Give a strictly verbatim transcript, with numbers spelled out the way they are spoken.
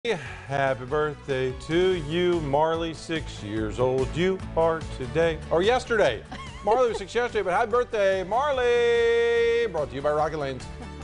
Happy birthday to you, Marley, six years old you are today, or yesterday. Marley was six yesterday, but happy birthday, Marley! Brought to you by Rocket Lanes.